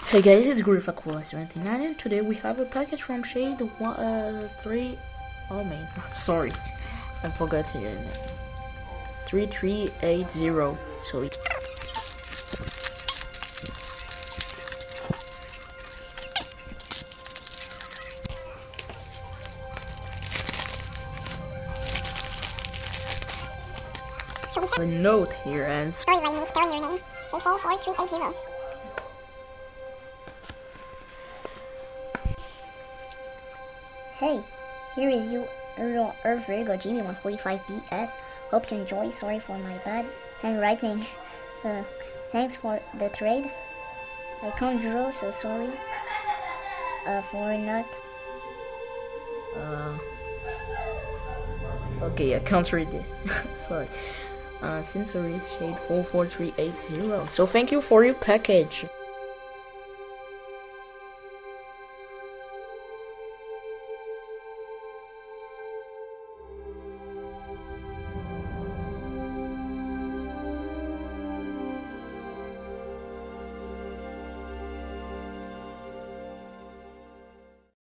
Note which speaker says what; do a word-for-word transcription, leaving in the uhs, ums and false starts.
Speaker 1: Hey guys, it's Griffakula seventy-nine and today we have a package from Shade one, uh, three, oh man, sorry, I forgot your name, three three eight zero, so it so we have a note here and
Speaker 2: sorry by me spelling your name, Shade four four three eight zero. Hey, here is you, Earl Earth Virgo G B one forty-five B S. Hope you enjoy. Sorry for my bad handwriting. Uh, thanks for the trade. I can't draw, so sorry. Uh, for not.
Speaker 1: uh, okay, I can't read it, sorry. Uh, Since Shade four four three eight zero. So thank you for your package.